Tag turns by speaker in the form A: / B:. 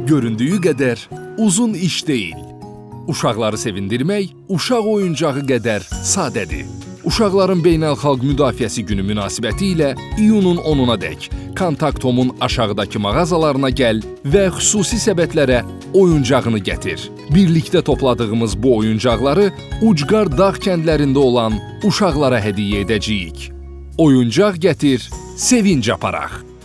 A: göründüyü qədər uzun iş deyil. Uşaqları sevindirmək uşaq oyuncağı qədər sadədir. Uşaqların Beynəlxalq Müdafiəsi Günü münasibəti ilə iyunun 10-unadək Kontaktomun aşağıdakı mağazalarına gəl və xüsusi səbətlərə oyuncağını gətir. Birlikdə topladığımız bu oyuncaqları ucqar dağ kəndlərində olan uşaqlara hədiyyə edəcəyik. Oyuncaq gətir, sevinc aparaq.